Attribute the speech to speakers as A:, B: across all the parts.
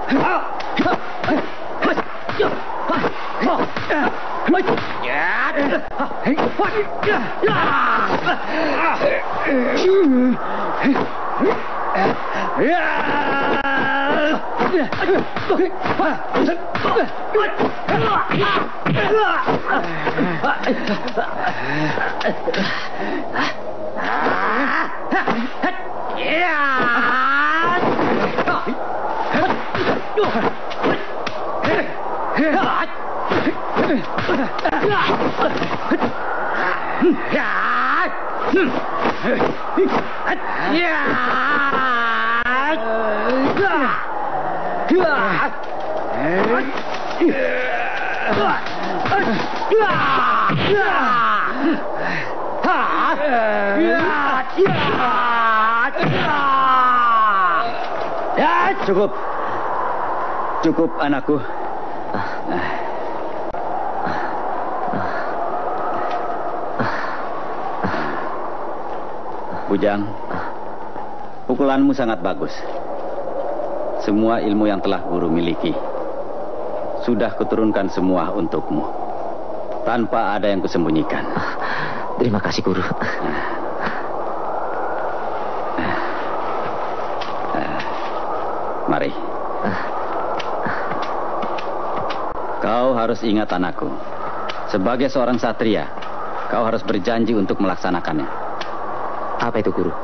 A: Cukup. Cukup, anakku. Bujang, pukulanmu sangat bagus. Semua ilmu yang telah guru miliki sudah kuturunkan semua untukmu, tanpa ada yang kusembunyikan.
B: Terima kasih, guru.
A: Mari. Kau harus ingat, anakku. Sebagai seorang satria, kau harus berjanji untuk melaksanakannya.
B: Apa itu, guru?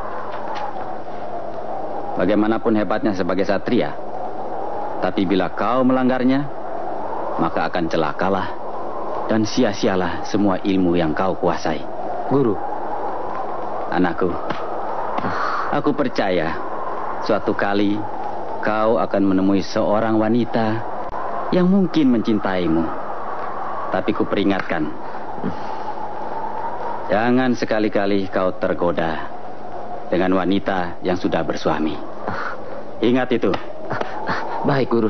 A: Bagaimanapun hebatnya sebagai satria, tapi bila kau melanggarnya, maka akan celakalah dan sia-sialah semua ilmu yang kau kuasai.
B: Guru.
A: Anakku, aku percaya suatu kali kau akan menemui seorang wanita yang mungkin mencintaimu. Tapi kuperingatkan, jangan sekali-kali kau tergoda dengan wanita yang sudah bersuami. Ingat itu.
B: Baik, guru.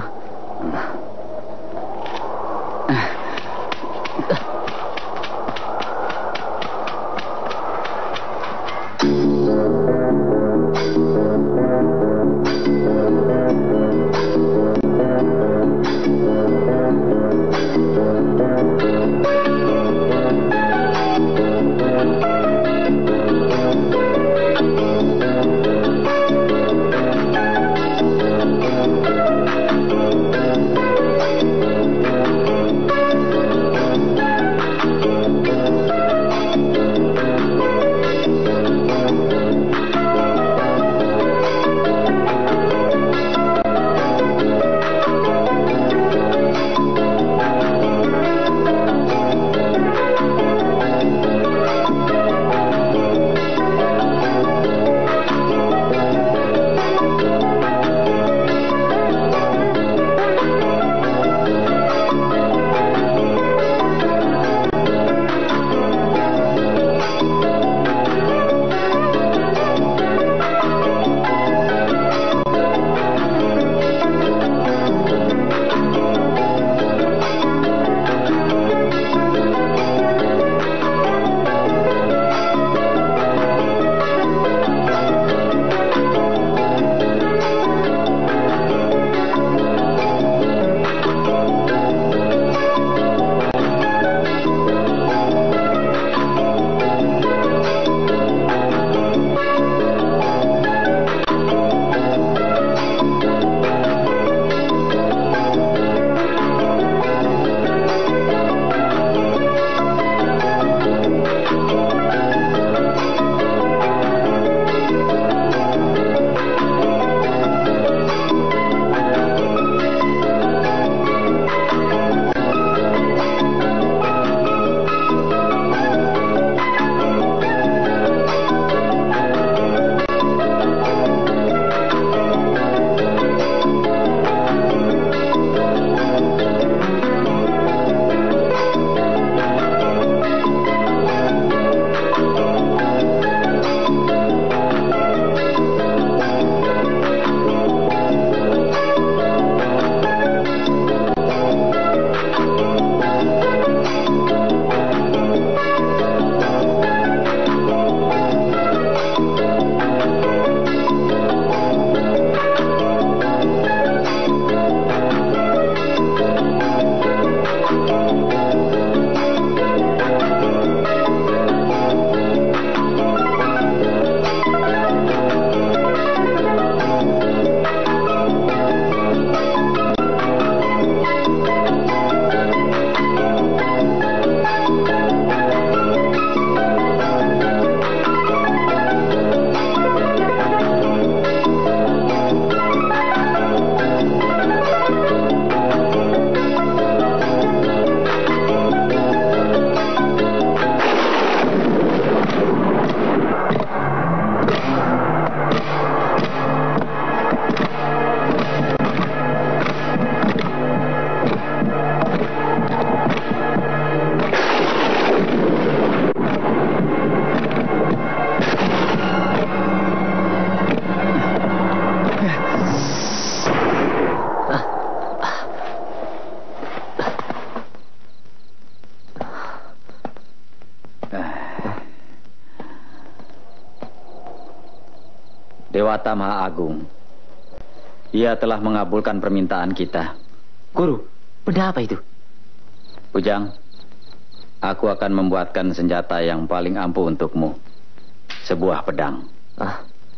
A: Dewata Maha Agung, Ia telah mengabulkan permintaan kita.
B: Guru, benda apa itu?
A: Bujang, aku akan membuatkan senjata yang paling ampuh untukmu. Sebuah pedang.
B: Ah,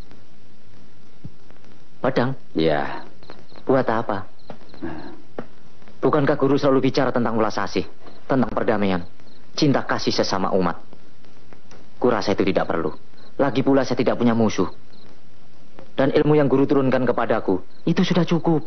B: pedang?
A: Ya.
B: Buat apa? Bukankah guru selalu bicara tentang ulas asih, tentang perdamaian, cinta kasih sesama umat? Kurasa itu tidak perlu. Lagi pula saya tidak punya musuh. Dan ilmu yang guru turunkan kepadaku, itu sudah cukup.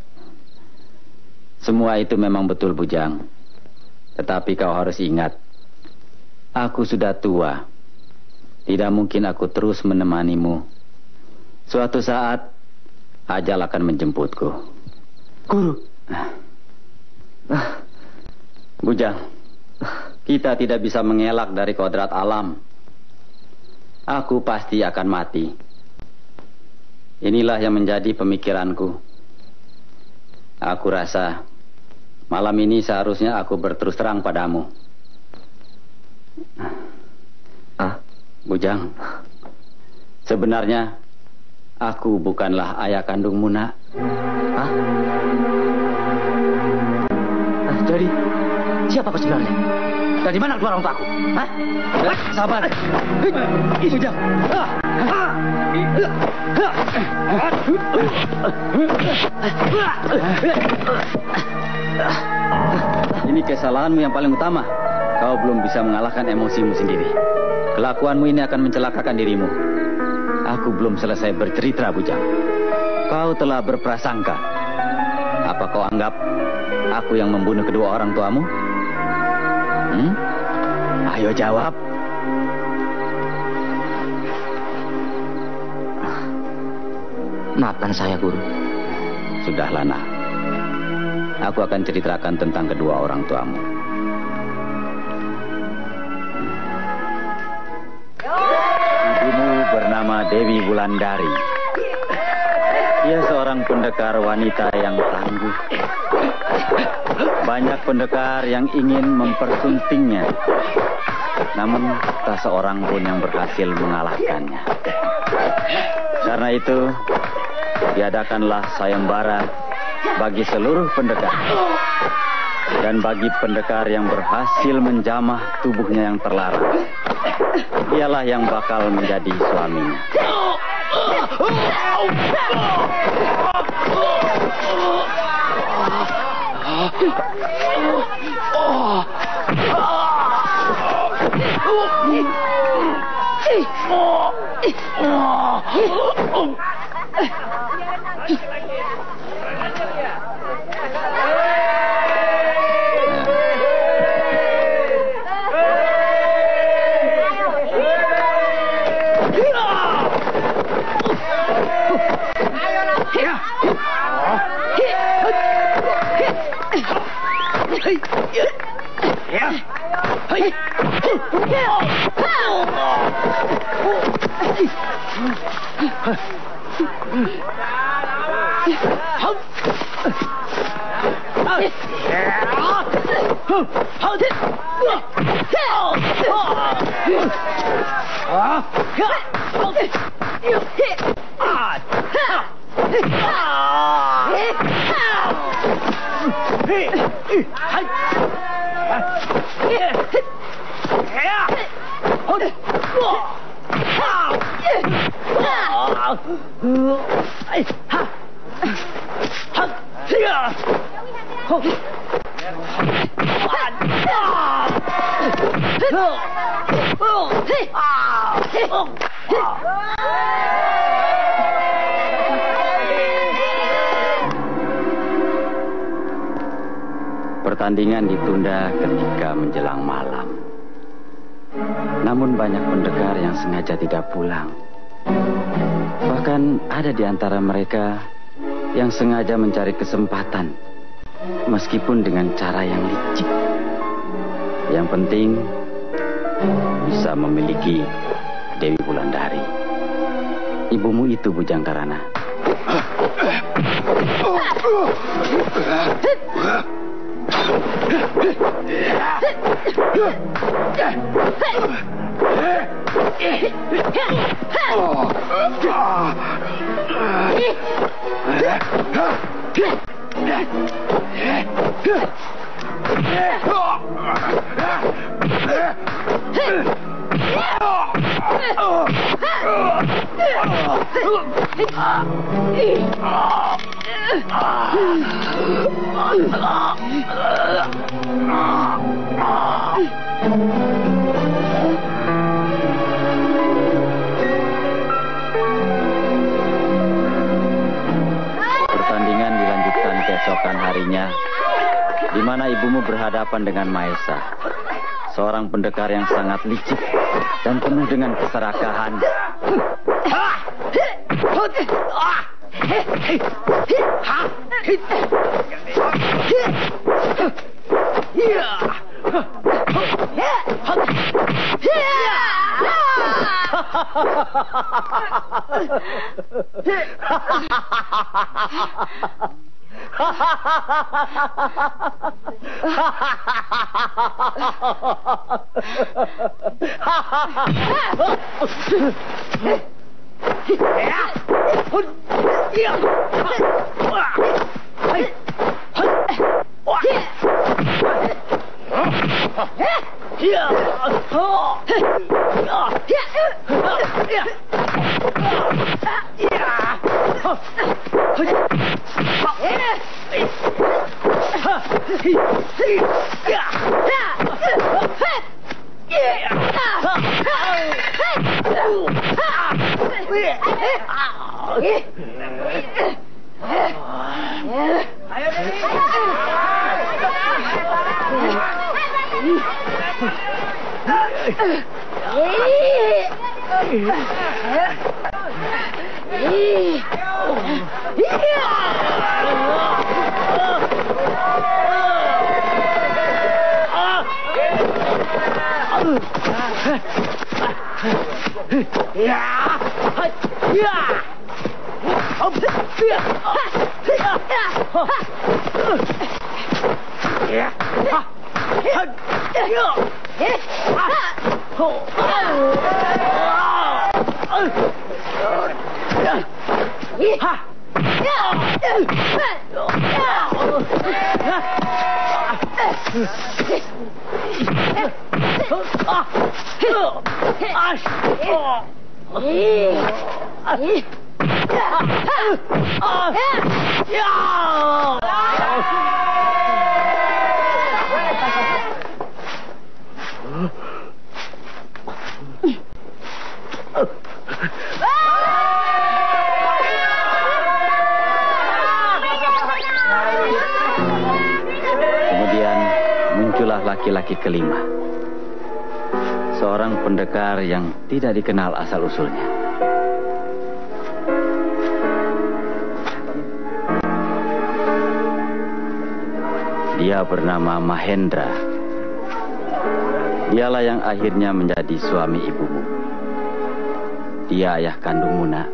A: Semua itu memang betul, Bujang. Tetapi kau harus ingat, aku sudah tua. Tidak mungkin aku terus menemanimu. Suatu saat, ajal akan menjemputku.
B: Guru.
A: Bujang, kita tidak bisa mengelak dari kodrat alam. Aku pasti akan mati. Inilah yang menjadi pemikiranku. Aku rasa malam ini seharusnya aku berterus terang padamu. Bujang, sebenarnya aku bukanlah ayah kandungmu, nak.
B: Jadi, siapa kau sebenarnya? Dari mana keluar orang tuaku?
A: Sabar. Bujang. Ini kesalahanmu yang paling utama. Kau belum bisa mengalahkan emosimu sendiri. Kelakuanmu ini akan mencelakakan dirimu. Aku belum selesai bercerita, Bujang. Kau telah berprasangka. Apa kau anggap aku yang membunuh kedua orang tuamu? Ayo jawab.
B: Maafkan saya, Guru.
A: Sudahlah, nak. Aku akan ceritakan tentang kedua orang tuamu. Ibumu bernama Dewi Wulandari. Ia seorang pendekar wanita yang tangguh. Banyak pendekar yang ingin mempersuntingnya, namun tak seorang pun yang berhasil mengalahkannya. Karena itu, diadakanlah sayembara bagi seluruh pendekar. Dan bagi pendekar yang berhasil menjamah tubuhnya yang terlarang, dialah yang bakal menjadi suaminya. Pertandingan ditunda ketika menjelang malam. Namun banyak pendekar yang sengaja tidak pulang. Bahkan ada di antara mereka yang sengaja mencari kesempatan, meskipun dengan cara yang licik. Yang penting bisa memiliki Dewi Wulandari. Ibumu itu, Bujang Karana. Pertandingan dilanjutkan keesokan harinya, di mana ibumu berhadapan dengan Maesa, seorang pendekar yang sangat licik dan penuh dengan keserakahan. Kemudian muncullah laki-laki kelima, seorang pendekar yang tidak dikenal asal-usulnya. Dia bernama Mahendra. Dialah yang akhirnya menjadi suami ibumu. Dia ayah kandungmu, nak.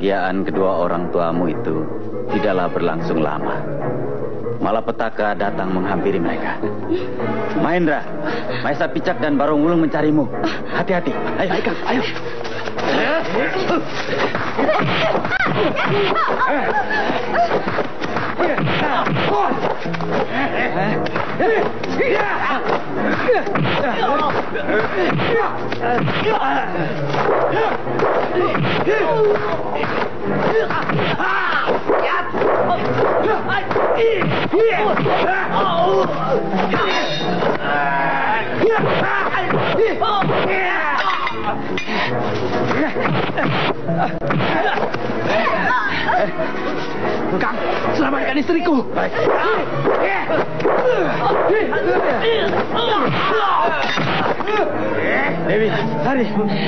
A: kebahagiaan kedua orang tuamu itu tidaklah berlangsung lama. Malapetaka datang menghampiri mereka. Mahendra, Maesa Picak dan Barong Wulung mencarimu. Hati-hati. Ayo, Kang, ayo.
C: Kang, selamatkan istriku.
A: Baik. Dewi, lari.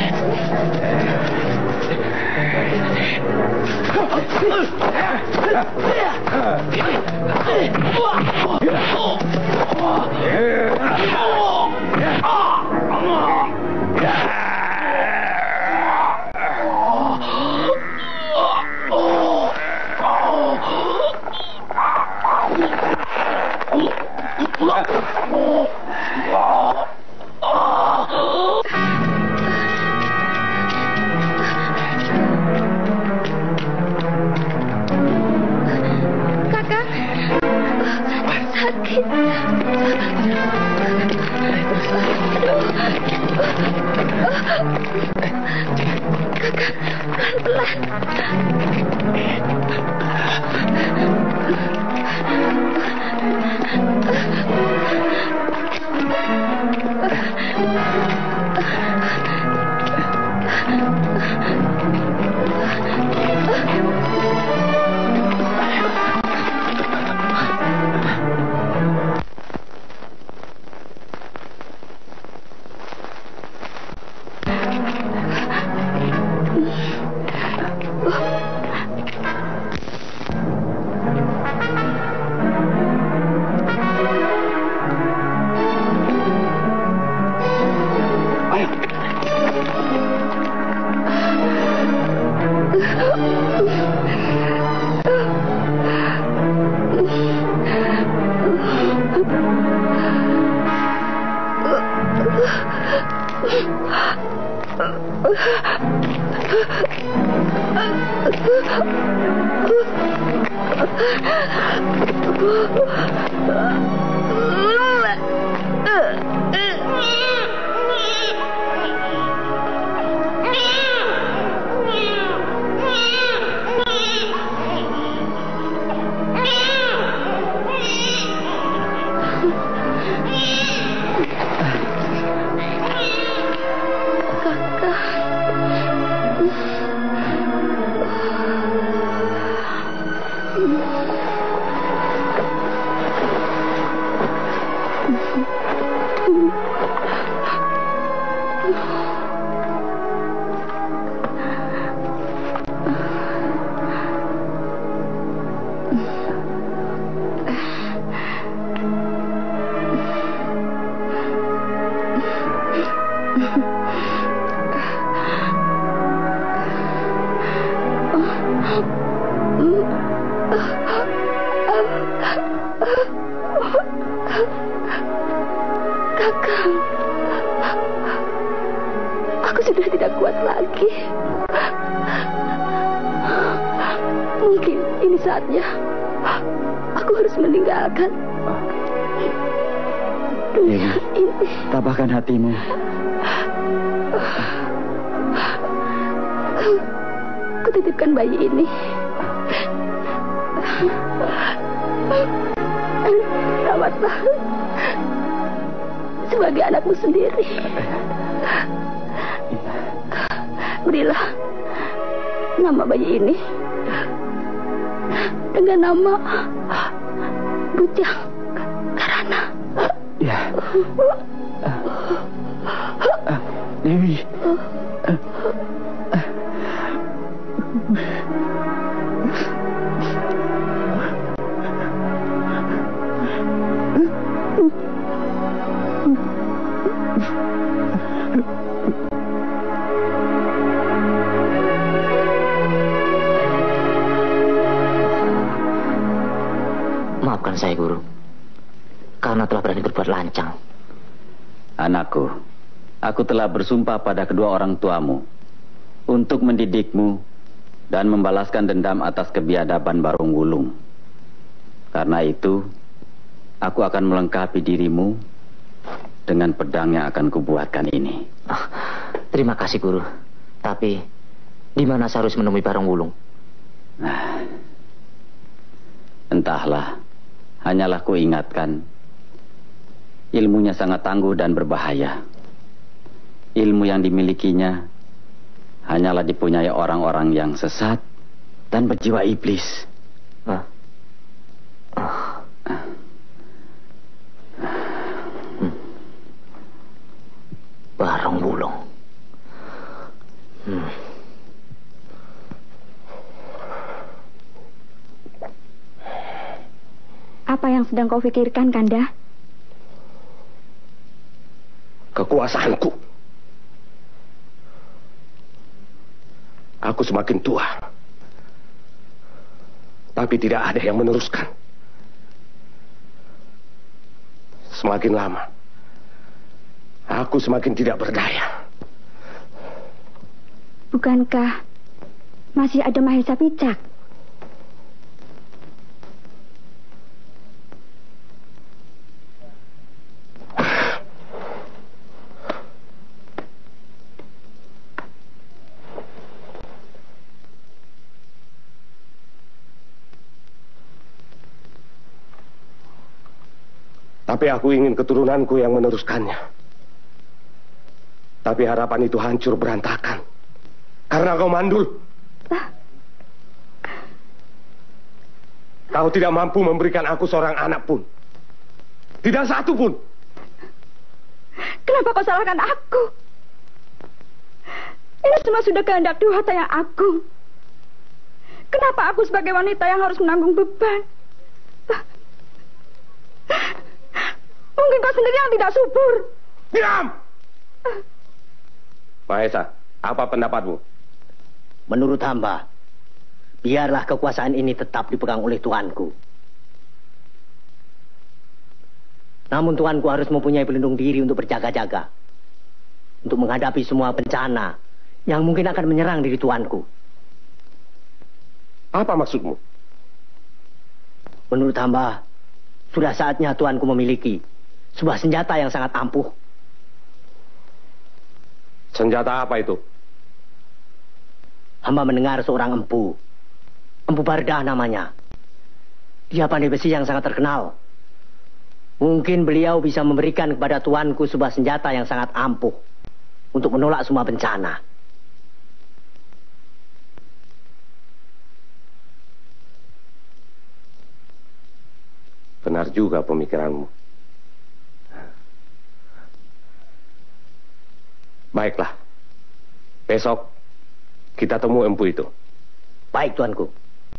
D: Kakak, sakit. Kakak, pelan-pelan. Kakang, aku sudah tidak kuat lagi. Mungkin ini saatnya aku harus meninggalkan dunia ini.
A: Tabahkan hatimu.
D: Kutitipkan bayi ini. Rawatlah sebagai anakmu sendiri. Berilah nama bayi ini dengan nama Bujang Karana.
A: Ya. Dewi.
B: Maafkan saya, Guru. Karena telah berani berbuat lancang.
A: Anakku, aku telah bersumpah pada kedua orang tuamu untuk mendidikmu dan membalaskan dendam atas kebiadaban Barung Wulung. Karena itu, aku akan melengkapi dirimu dengan pedang yang akan kubuatkan ini.
B: Terima kasih, Guru. Tapi, di mana saya harus menemui Barung Wulung?
A: Entahlah, hanyalah ku ingatkan, ilmunya sangat tangguh dan berbahaya. Ilmu yang dimilikinya hanyalah dipunyai orang-orang yang sesat dan berjiwa iblis.
B: Barung Wulung.
D: Apa yang sedang kau pikirkan, Kanda?
E: Kekuasaanku. Aku semakin tua, tapi tidak ada yang meneruskan. Semakin lama, aku semakin tidak berdaya.
D: Bukankah masih ada Mahesa Picak?
E: Tapi aku ingin keturunanku yang meneruskannya. Tapi harapan itu hancur berantakan. Karena kau mandul. Kau tidak mampu memberikan aku seorang anak pun. Tidak satu pun.
D: Kenapa kau salahkan aku? Ini semua sudah kehendak Dewata yang agung. Kenapa aku sebagai wanita yang harus menanggung beban? Mungkin kau sendiri yang tidak subur.
E: Diam! Mahesa, apa pendapatmu?
F: Menurut hamba, biarlah kekuasaan ini tetap dipegang oleh tuanku. Namun tuanku harus mempunyai pelindung diri untuk berjaga-jaga. Untuk menghadapi semua bencana yang mungkin akan menyerang diri tuanku.
E: Apa maksudmu?
F: Menurut hamba, sudah saatnya tuanku memiliki sebuah senjata yang sangat ampuh.
E: Senjata apa itu?
F: Hamba mendengar seorang empu. Empu Bardah namanya. Dia pandai besi yang sangat terkenal. Mungkin beliau bisa memberikan kepada tuanku sebuah senjata yang sangat ampuh untuk menolak semua bencana.
E: Benar juga pemikiranmu. Baiklah. Besok kita temu empu itu.
F: Baik, tuanku.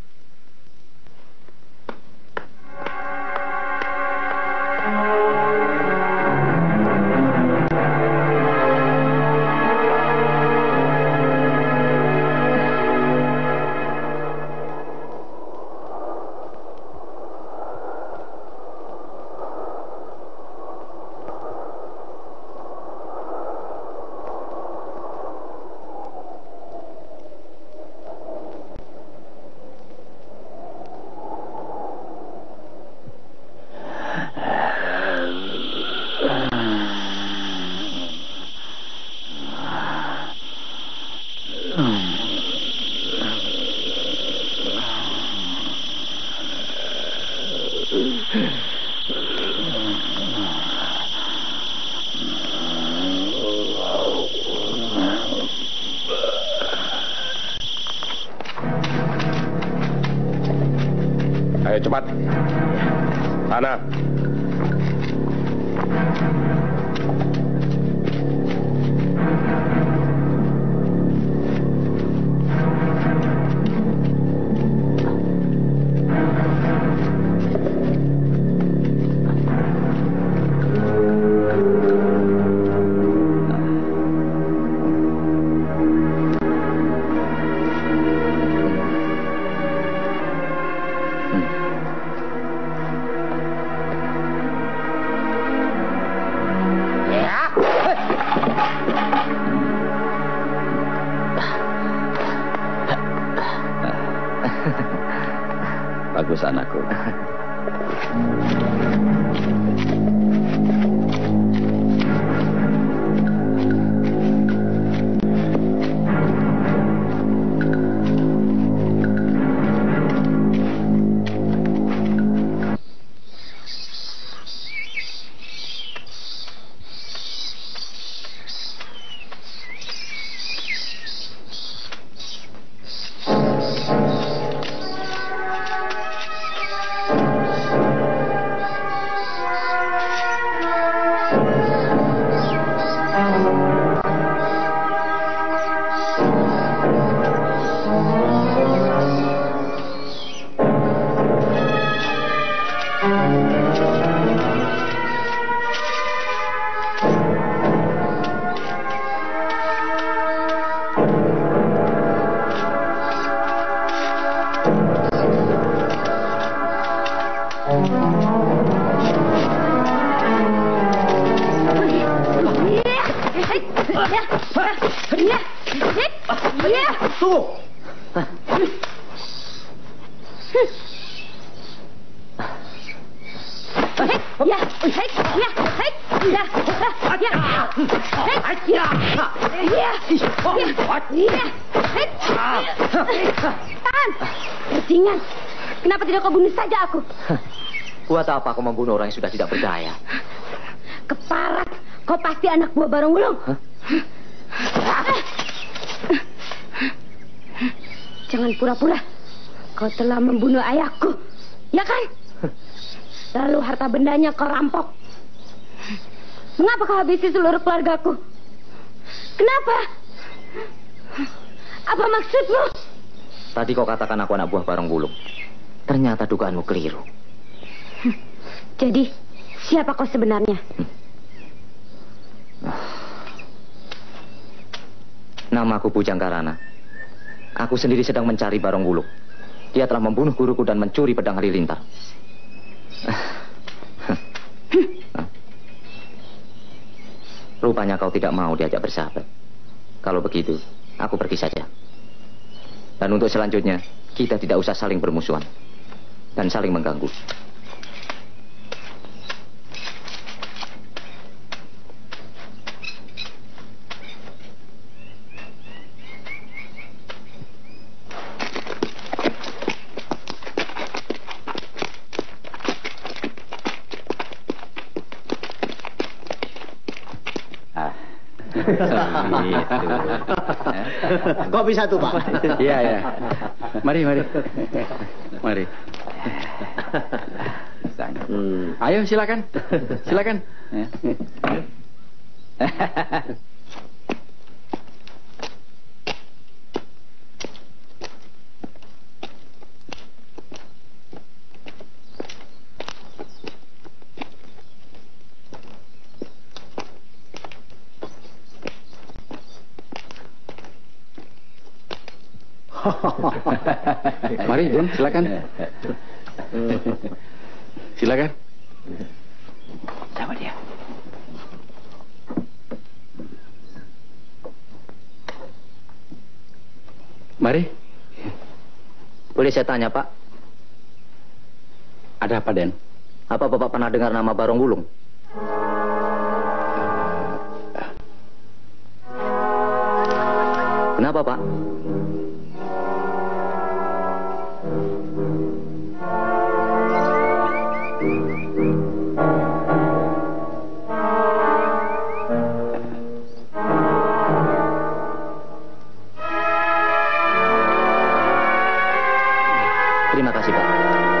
E: Ayo cepat. Sana.
A: Bagus anakku.
C: Tunggu.
D: Bajingan, kenapa tidak kau bunuh saja aku?
B: Buat apa kau membunuh orang yang sudah tidak berdaya?
D: Keparat, kau pasti anak buah Barong Wulung. Jangan pura-pura. Kau telah membunuh ayahku, ya kan? Lalu harta bendanya kau rampok. Mengapa kau habisi seluruh keluargaku? Kenapa? Apa maksudmu?
B: Tadi kau katakan aku anak buah Barong Wulung. Ternyata dugaanmu keliru.
D: Jadi, siapa kau sebenarnya?
B: Namaku Bujangkarana. Aku sendiri sedang mencari Barong Wulung. Dia telah membunuh guruku dan mencuri pedang Halilintar. Rupanya kau tidak mau diajak bersahabat. Kalau begitu, aku pergi saja. Dan untuk selanjutnya, kita tidak usah saling bermusuhan dan saling mengganggu.
F: Kopi satu, Pak.
A: Iya, ya. Mari. Ayo, silakan. Ya. Mari, Den, silakan. Silakan. Sama dia. Mari.
B: Boleh saya tanya, Pak?
A: Ada apa, Den?
B: Apa Bapak pernah dengar nama Barong Wulung? Kenapa, Pak? Terima kasih, Pak.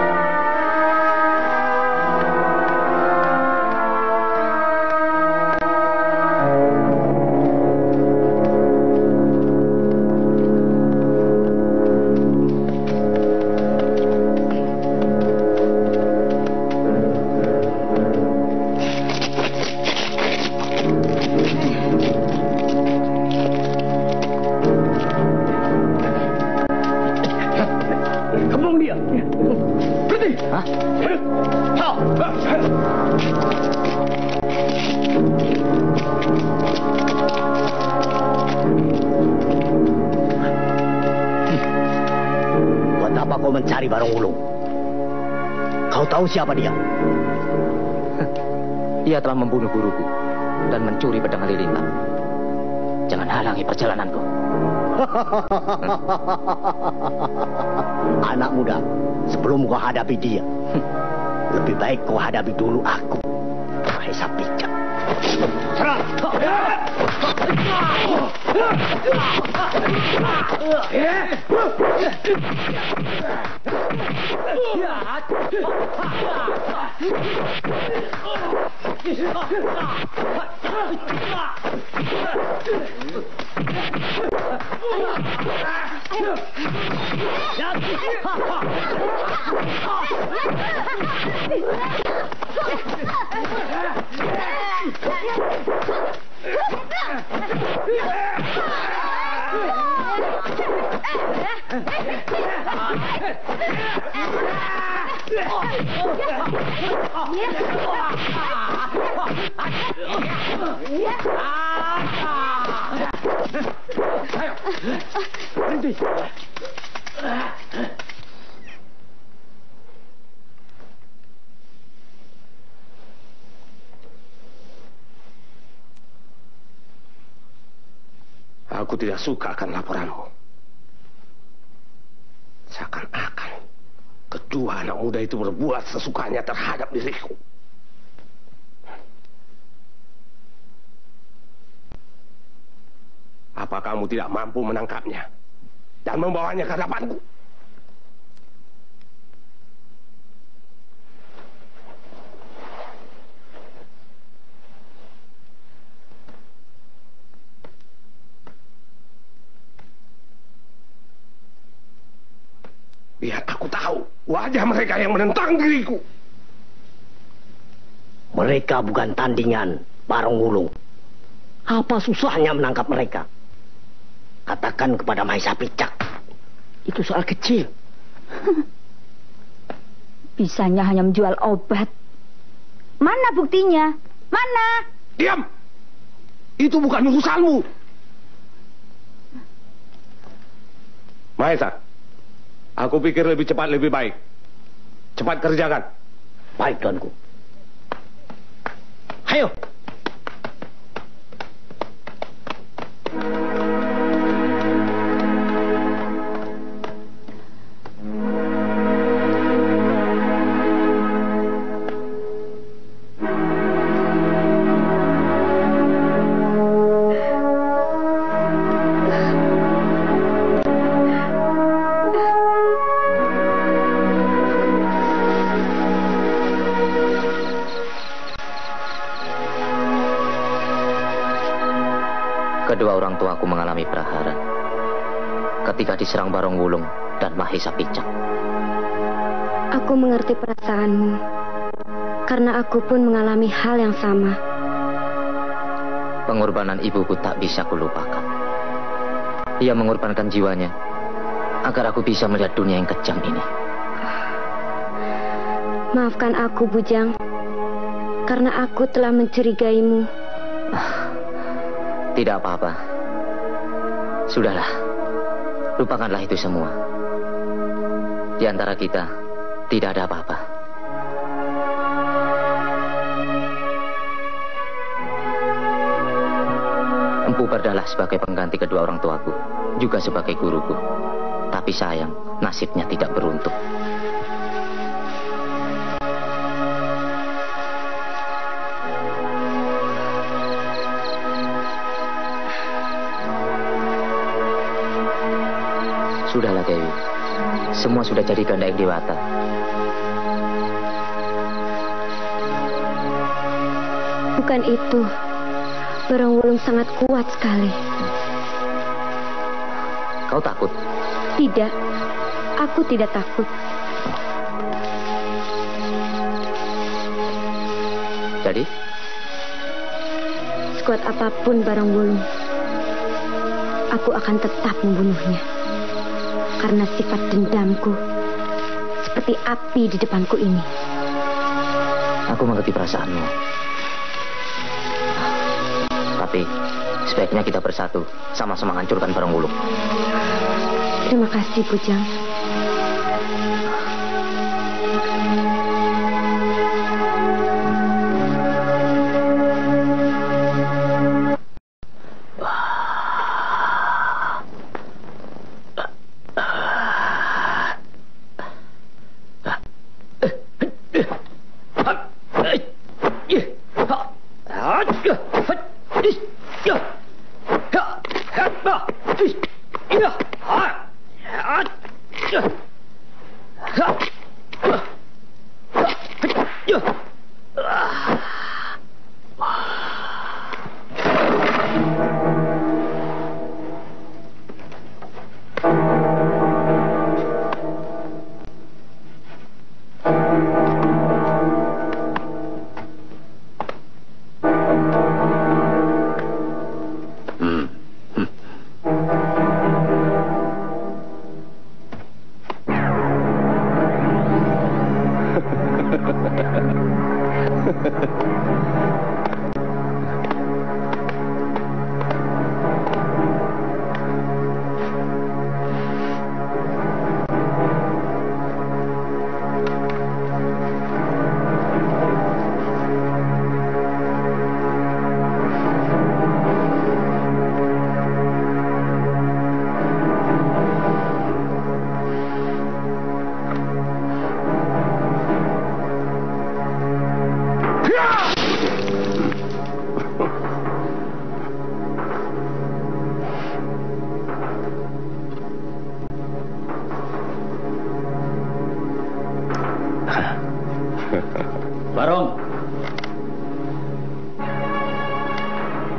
C: Kembung dia. Berhenti.
B: Hah?
F: Buat apa kau mencari Barong Wulung? Kau tahu siapa dia?
B: Ia telah membunuh guruku dan mencuri pedang Halilintar. Jangan halangi perjalananku.
F: Anak muda, sebelum kau hadapi dia, lebih baik kau hadapi dulu aku, Mahesa Picak. Serang! Berhenti.
E: Aku tidak suka akan laporanmu. Seakan-akan kedua anak muda itu berbuat sesukanya terhadap diriku. Apa kamu tidak mampu menangkapnya dan membawanya ke hadapanku? Biar aku tahu wajah mereka yang menentang diriku.
F: Mereka bukan tandingan, Barong Wulung. Apa susahnya menangkap mereka? Katakan kepada Mahesa Picak. Itu soal kecil.
D: Bisanya hanya menjual obat. Mana buktinya? Mana?
E: Diam! Itu bukan urusanmu. Mahesa, aku pikir lebih cepat lebih baik. Cepat kerjakan.
F: Baik, tuanku. Ayo.
B: Kedua orang tuaku mengalami prahara ketika diserang Barong Wulung dan Mahesa Picak.
D: Aku mengerti perasaanmu, karena aku pun mengalami hal yang sama.
B: Pengorbanan ibuku tak bisa kulupakan. Ia mengorbankan jiwanya agar aku bisa melihat dunia yang kejam ini.
D: Maafkan aku, Bujang, karena aku telah mencurigaimu.
B: Tidak apa-apa. Sudahlah. Lupakanlah itu semua. Di antara kita tidak ada apa-apa. Empu Bardahlah sebagai pengganti kedua orang tuaku, juga sebagai guruku. Tapi sayang, nasibnya tidak beruntung. Sudahlah, Dewi. Semua sudah jadi kehendak Yang Dewata.
D: Bukan itu. Barong Wulung sangat kuat sekali.
B: Kau takut?
D: Tidak. Aku tidak takut.
B: Jadi?
D: Sekuat apapun Barong Wulung, aku akan tetap membunuhnya. Karena sifat dendamku seperti api di depanku ini.
B: Aku mengerti perasaanmu. Tapi sebaiknya kita bersatu, sama-sama hancurkan Barong Wulung.
D: Terima kasih, Bujang.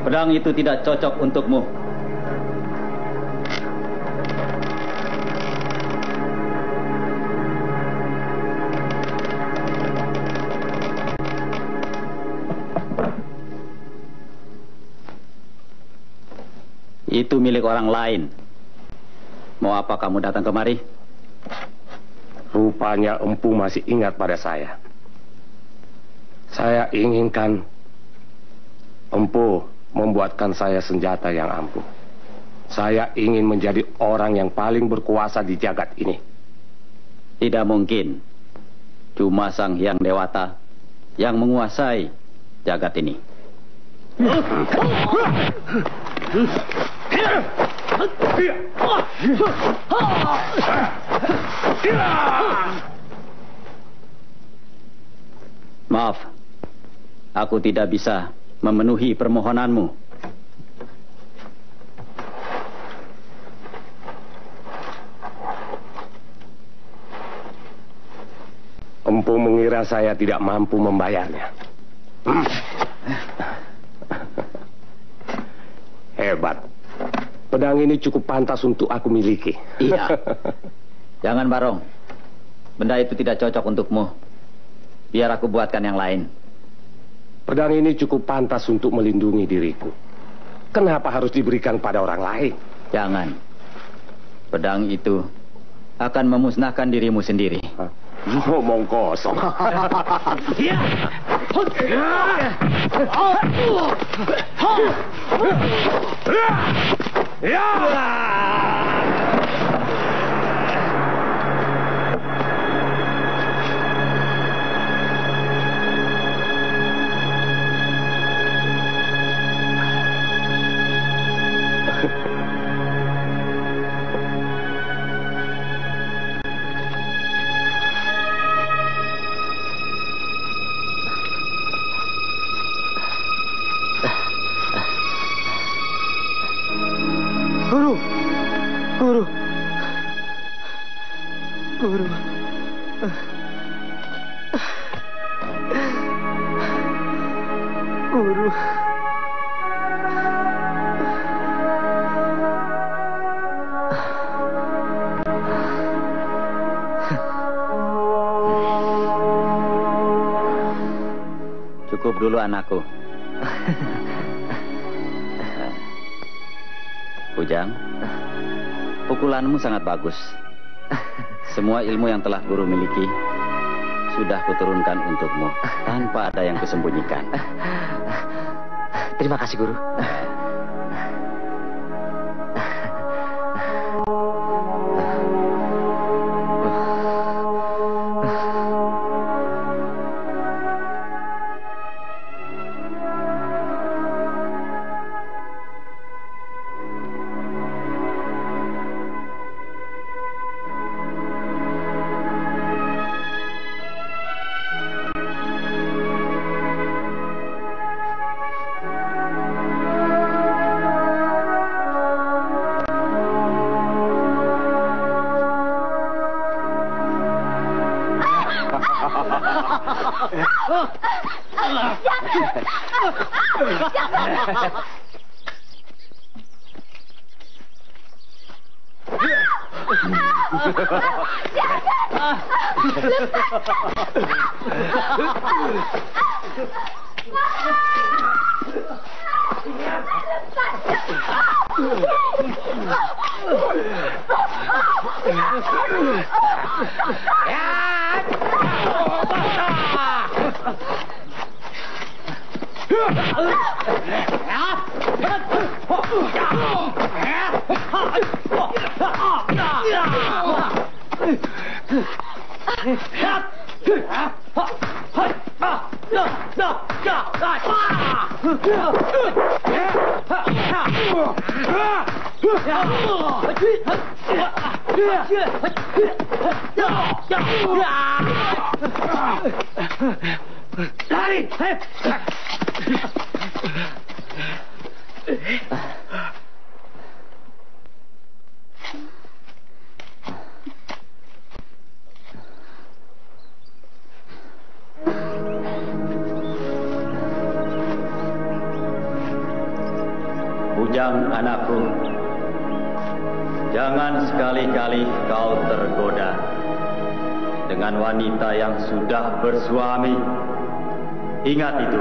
A: Pedang itu tidak cocok untukmu. Itu milik orang lain. Mau apa kamu datang kemari?
E: Rupanya Empu masih ingat pada saya. Saya inginkan Empu membuatkan saya senjata yang ampuh. Saya ingin menjadi orang yang paling berkuasa di jagat ini.
A: Tidak mungkin. Cuma Sang Hyang Dewata yang menguasai jagat ini. Maaf, aku tidak bisa memenuhi permohonanmu.
E: Empu mengira saya tidak mampu membayarnya. Hebat. Pedang ini cukup pantas untuk aku miliki.
A: Iya. Jangan, Barong. Benda itu tidak cocok untukmu. Biar aku buatkan yang lain.
E: Pedang ini cukup pantas untuk melindungi diriku. Kenapa harus diberikan pada orang lain?
A: Jangan. Pedang itu akan memusnahkan dirimu sendiri.
E: Ngomong kosong.
G: Guru.
A: Cukup dulu, anakku. Ujang, pukulanmu sangat bagus. Semua ilmu yang telah guru miliki sudah kuturunkan untukmu tanpa ada yang kusembunyikan.
B: Terima kasih, Guru.
C: Lari!
A: Ujang anakku, jangan sekali-kali kau tergoda dengan wanita yang sudah bersuami. Ingat itu.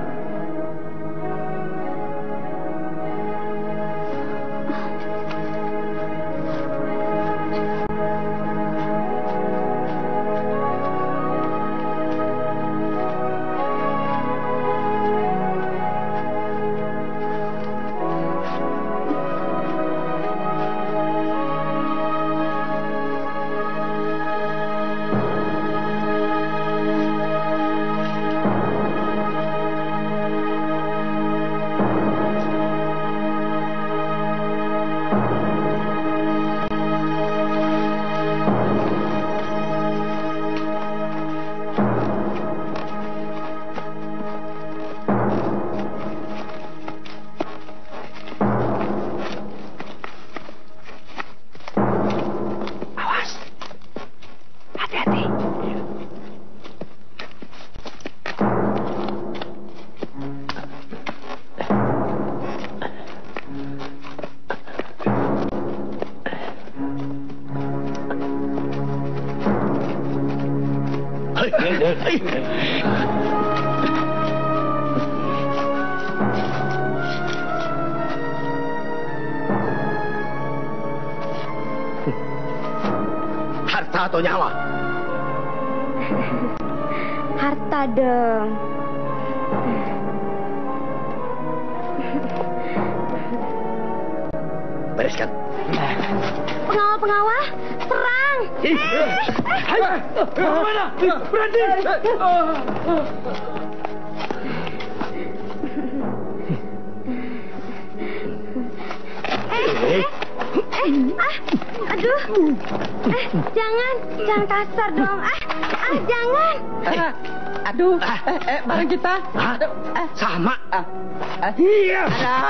F: Harta atau nyawa?
D: Harta dong.
F: Bereskan.
D: Pengawal-pengawal, serang!
C: Mana? Berhenti!
D: Aduh. Jangan kasar dong. Jangan.
F: Aduh. Barang kita. Sama. Iya.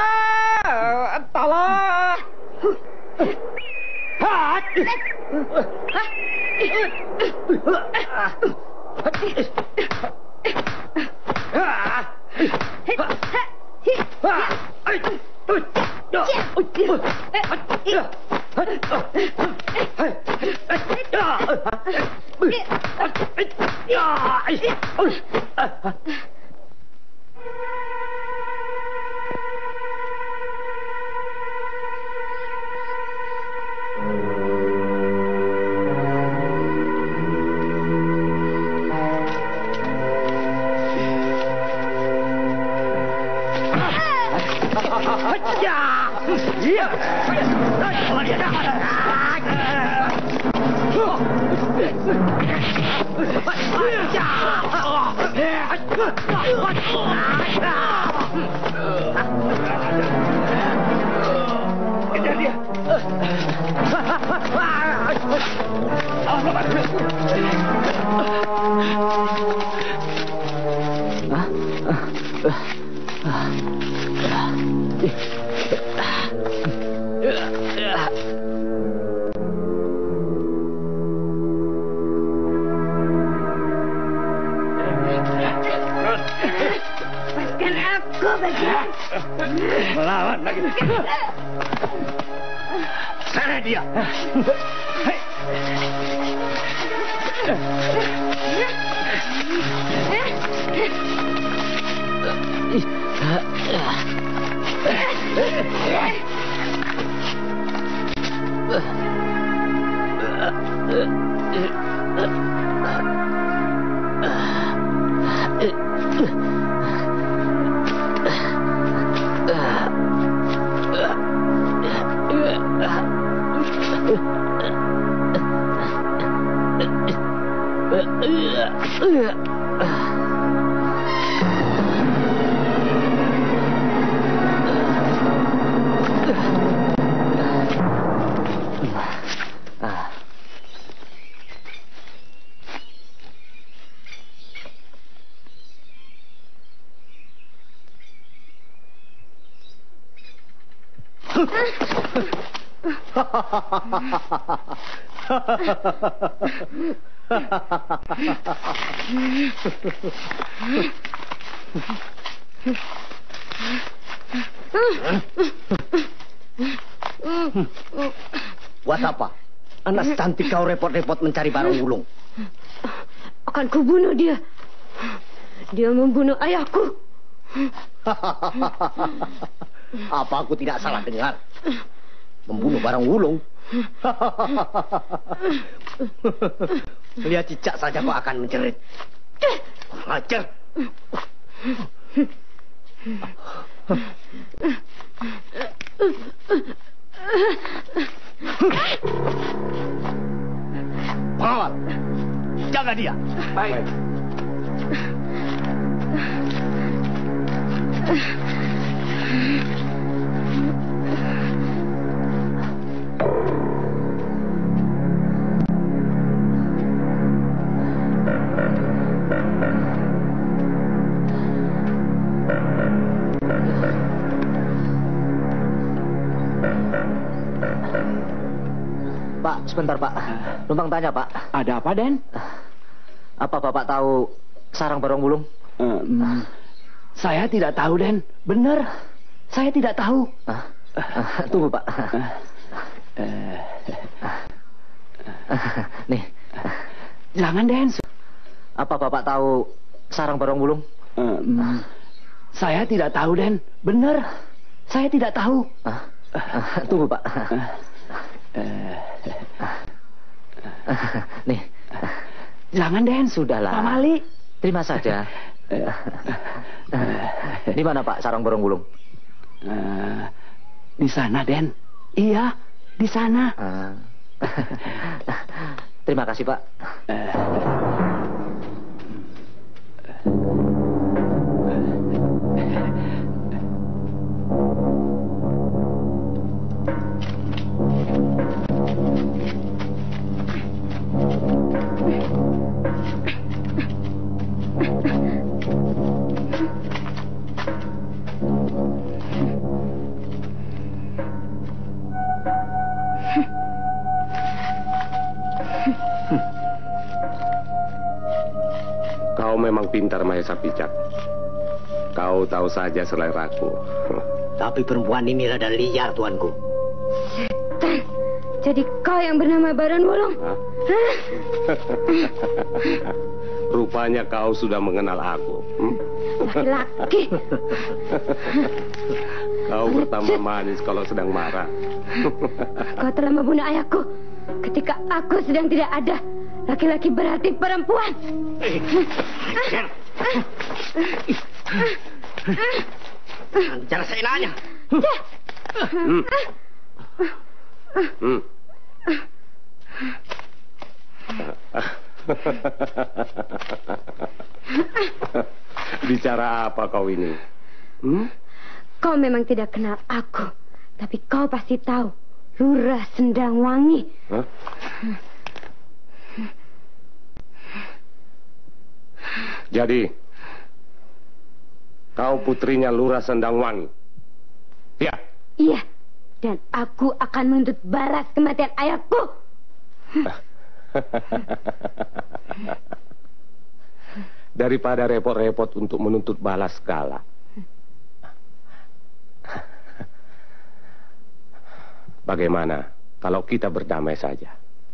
F: Tolong.
C: Kejar dia.
D: Lepaskan aku, Bagian.
C: Melawan lagi. Sana dia.
F: Buat apa? Anak cantik kau repot-repot mencari Barong Wulung.
D: Akan kubunuh dia. Dia membunuh ayahku.
F: Apa aku tidak salah dengar? Membunuh Barong Wulung? Lihat cicak saja kau akan menjerit. Ajar. Pengawal, jaga dia.
C: Baik.
B: Pak, sebentar Pak. Numpang tanya Pak.
C: Ada apa, Den?
B: Apa Bapak tahu sarang Barong Wulung?
C: Saya tidak tahu, Den. Benar. Saya tidak tahu.
B: Tunggu Pak. Nih.
C: Jangan, Den.
B: Apa Bapak tahu sarang Barong Wulung?
C: Saya tidak tahu, Den. Benar. Saya tidak tahu.
B: Tunggu Pak. Nih.
C: Jangan, Den.
B: Sudahlah.
C: Pak Mali.
B: Terima saja. Di mana Pak sarang Barong Wulung?
C: Di sana, Den. Iya, di sana.
B: Terima kasih Pak.
E: Kau memang pintar, Mahesa Picak. Kau tahu saja seleraku.
F: Tapi perempuan ini rada liar, tuanku.
D: Setan. Jadi kau yang bernama Barong Wulung?
E: Rupanya kau sudah mengenal aku.
D: Laki-laki.
E: Kau bertambah manis kalau sedang marah.
D: Kau telah membunuh ayahku ketika aku sedang tidak ada. Laki-laki berarti perempuan.
F: Jangan saya nanya.
E: Bicara apa kau ini?
D: Kau memang tidak kenal aku, tapi kau pasti tahu Lurah Sendangwangi.
E: Jadi, kau putrinya Lurah Sendangwangi? Ya.
D: Iya, dan aku akan menuntut balas kematian ayahku.
E: Daripada repot-repot untuk menuntut balas segala. Bagaimana kalau kita berdamai saja?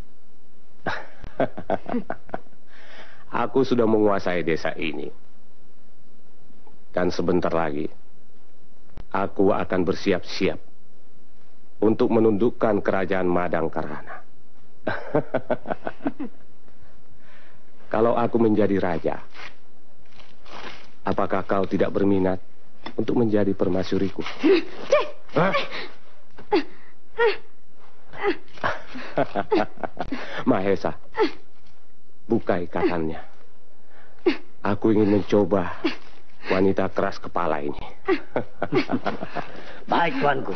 E: Aku sudah menguasai desa ini. Dan sebentar lagi, aku akan bersiap-siap untuk menundukkan kerajaan Madangkarana. Kalau aku menjadi raja, apakah kau tidak berminat untuk menjadi permaisuriku? Mahesa, buka ikatannya. Aku ingin mencoba wanita keras kepala ini.
F: Baik, tuanku.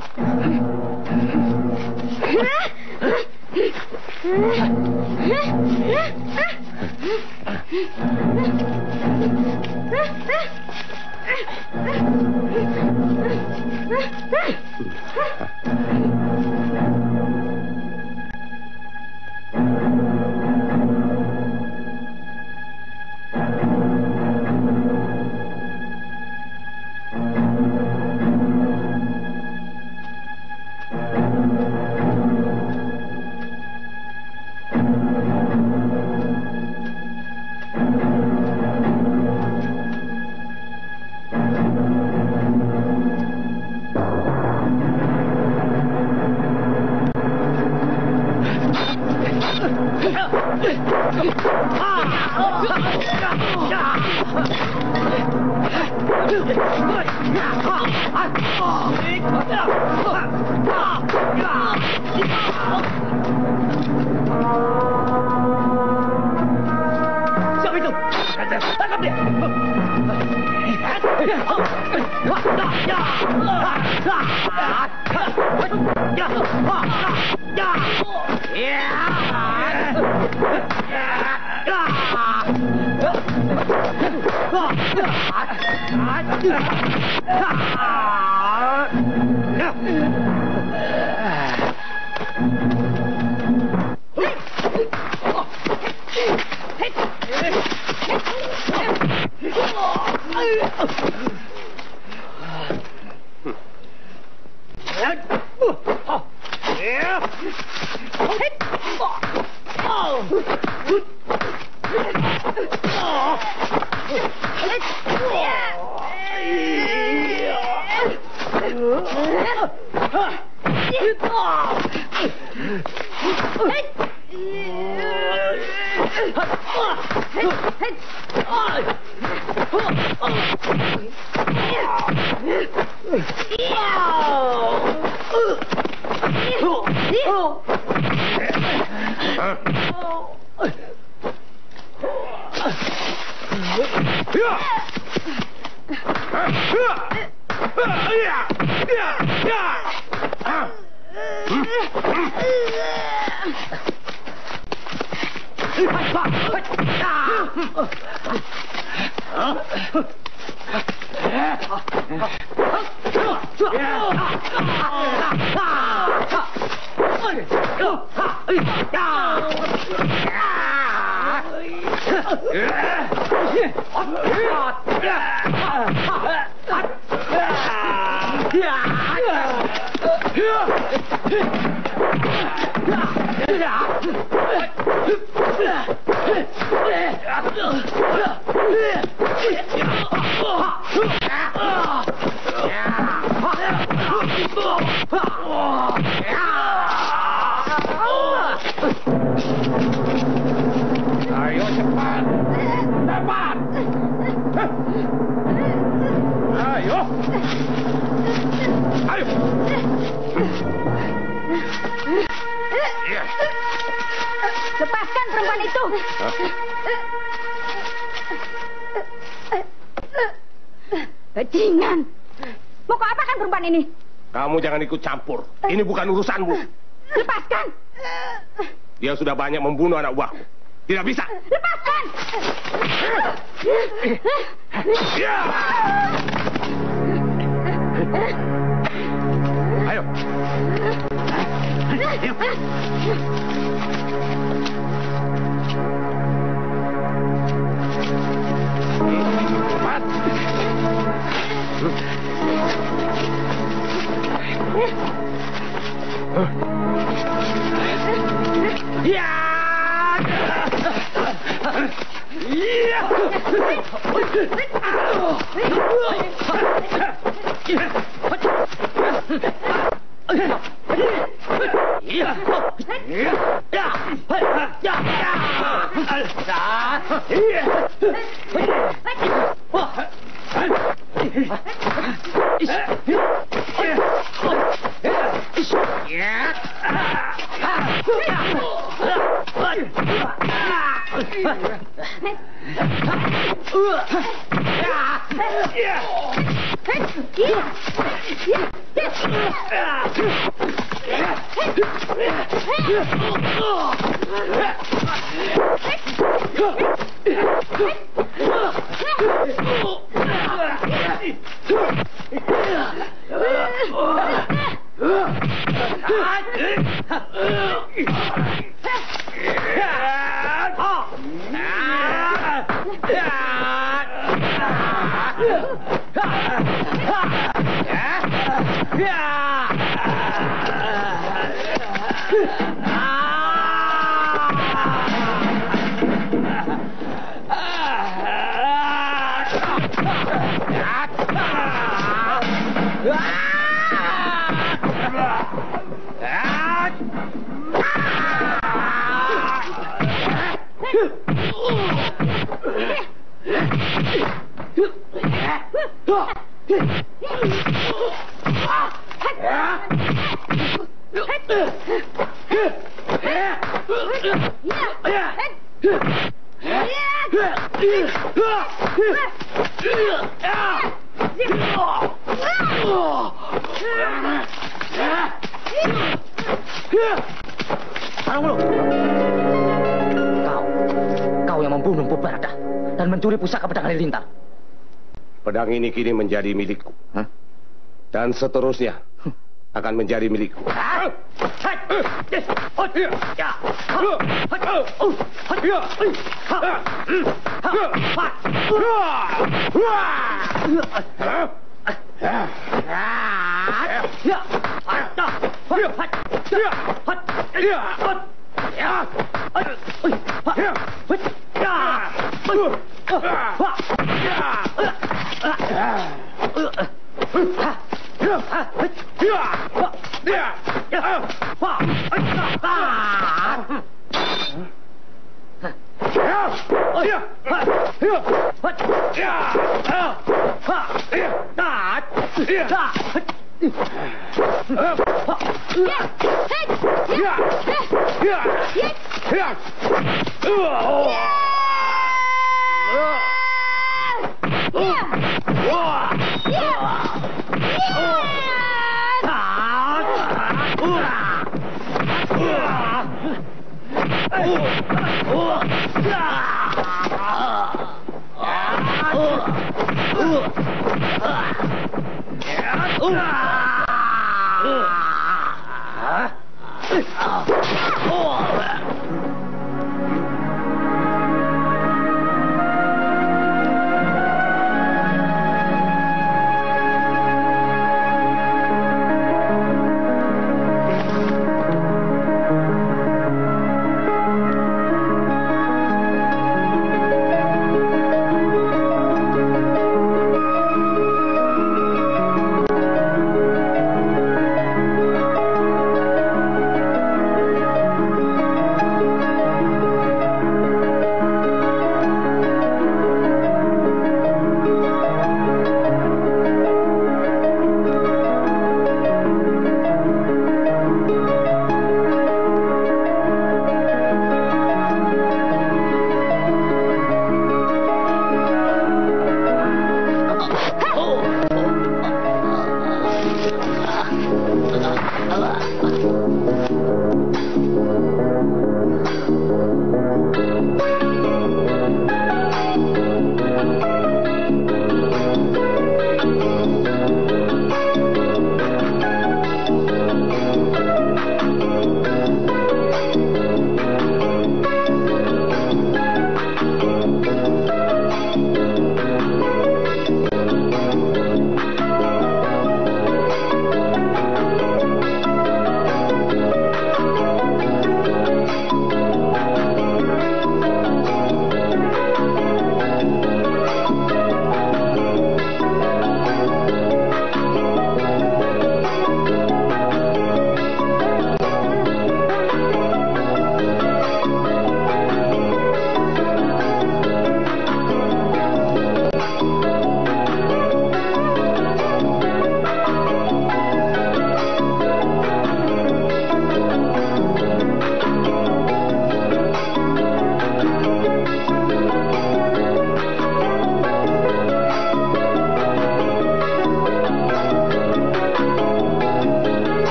C: Siapa itu? Tangkap dia!
E: Ayo cepat, cepat. Ayo, ayo.
D: Lepaskan perempuan itu. Bajingan. Mau kau apakan perempuan ini?
E: Kamu jangan ikut campur. Ini bukan urusanmu.
D: Lepaskan.
E: Dia sudah banyak membunuh anak buahku. Tidak bisa.
D: Lepaskan.
E: Ya. Ayo. Cepat. Ya.
B: Kau yang membunuh Empu Barda dan mencuri pusaka pedang Halilintar.
E: Pedang ini kini menjadi milikku. Dan seterusnya akan menjadi milikku.